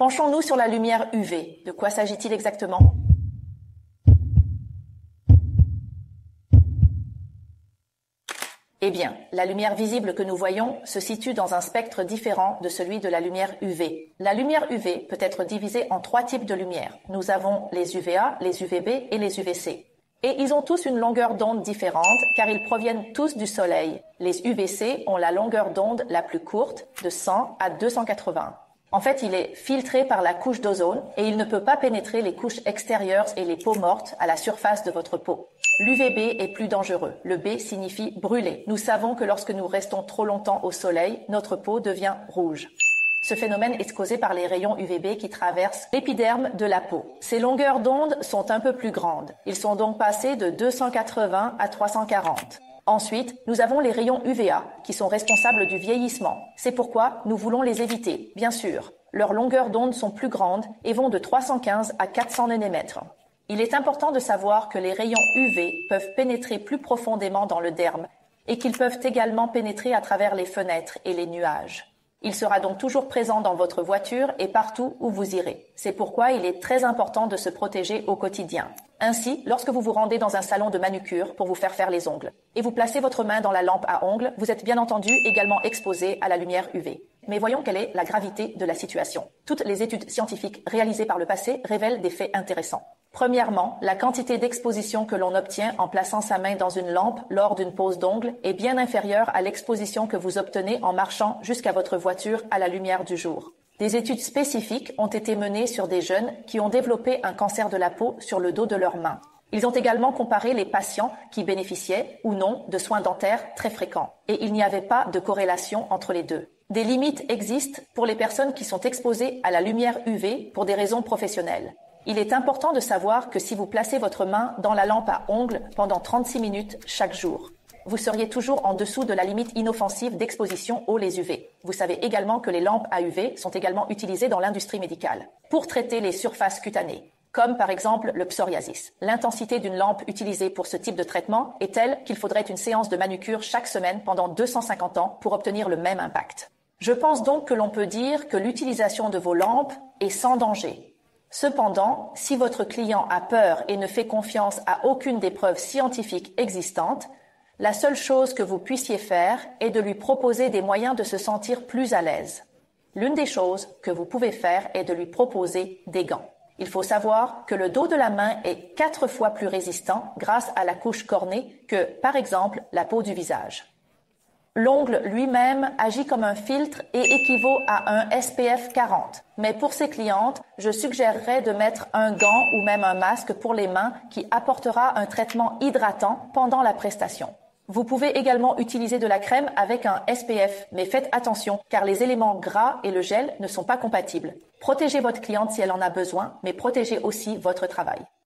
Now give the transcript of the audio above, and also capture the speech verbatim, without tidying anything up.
Penchons-nous sur la lumière U V. De quoi s'agit-il exactement? Eh bien, la lumière visible que nous voyons se situe dans un spectre différent de celui de la lumière U V. La lumière U V peut être divisée en trois types de lumière. Nous avons les U V A, les U V B et les U V C. Et ils ont tous une longueur d'onde différente car ils proviennent tous du Soleil. Les U V C ont la longueur d'onde la plus courte, de cent à deux cent quatre-vingts. En fait, il est filtré par la couche d'ozone et il ne peut pas pénétrer les couches extérieures et les peaux mortes à la surface de votre peau. L'U V B est plus dangereux. Le B signifie brûler. Nous savons que lorsque nous restons trop longtemps au soleil, notre peau devient rouge. Ce phénomène est causé par les rayons U V B qui traversent l'épiderme de la peau. Ces longueurs d'onde sont un peu plus grandes. Ils sont donc passés de deux cent quatre-vingts à trois cent quarante. Ensuite, nous avons les rayons U V A qui sont responsables du vieillissement. C'est pourquoi nous voulons les éviter, bien sûr. Leurs longueurs d'onde sont plus grandes et vont de trois cent quinze à quatre cents nanomètres. Il est important de savoir que les rayons U V peuvent pénétrer plus profondément dans le derme et qu'ils peuvent également pénétrer à travers les fenêtres et les nuages. Il sera donc toujours présent dans votre voiture et partout où vous irez. C'est pourquoi il est très important de se protéger au quotidien. Ainsi, lorsque vous vous rendez dans un salon de manucure pour vous faire faire les ongles et vous placez votre main dans la lampe à ongles, vous êtes bien entendu également exposé à la lumière U V. Mais voyons quelle est la gravité de la situation. Toutes les études scientifiques réalisées par le passé révèlent des faits intéressants. Premièrement, la quantité d'exposition que l'on obtient en plaçant sa main dans une lampe lors d'une pose d'ongles est bien inférieure à l'exposition que vous obtenez en marchant jusqu'à votre voiture à la lumière du jour. Des études spécifiques ont été menées sur des jeunes qui ont développé un cancer de la peau sur le dos de leurs mains. Ils ont également comparé les patients qui bénéficiaient ou non de soins dentaires très fréquents. Et il n'y avait pas de corrélation entre les deux. Des limites existent pour les personnes qui sont exposées à la lumière U V pour des raisons professionnelles. Il est important de savoir que si vous placez votre main dans la lampe à ongles pendant trente-six minutes chaque jour, vous seriez toujours en dessous de la limite inoffensive d'exposition aux les U V. Vous savez également que les lampes à U V sont également utilisées dans l'industrie médicale pour traiter les surfaces cutanées, comme par exemple le psoriasis. L'intensité d'une lampe utilisée pour ce type de traitement est telle qu'il faudrait une séance de manucure chaque semaine pendant deux cent cinquante ans pour obtenir le même impact. Je pense donc que l'on peut dire que l'utilisation de vos lampes est sans danger. Cependant, si votre client a peur et ne fait confiance à aucune des preuves scientifiques existantes, la seule chose que vous puissiez faire est de lui proposer des moyens de se sentir plus à l'aise. L'une des choses que vous pouvez faire est de lui proposer des gants. Il faut savoir que le dos de la main est quatre fois plus résistant grâce à la couche cornée que, par exemple, la peau du visage. L'ongle lui-même agit comme un filtre et équivaut à un S P F quarante. Mais pour ces clientes, je suggérerais de mettre un gant ou même un masque pour les mains qui apportera un traitement hydratant pendant la prestation. Vous pouvez également utiliser de la crème avec un S P F, mais faites attention car les éléments gras et le gel ne sont pas compatibles. Protégez votre cliente si elle en a besoin, mais protégez aussi votre travail.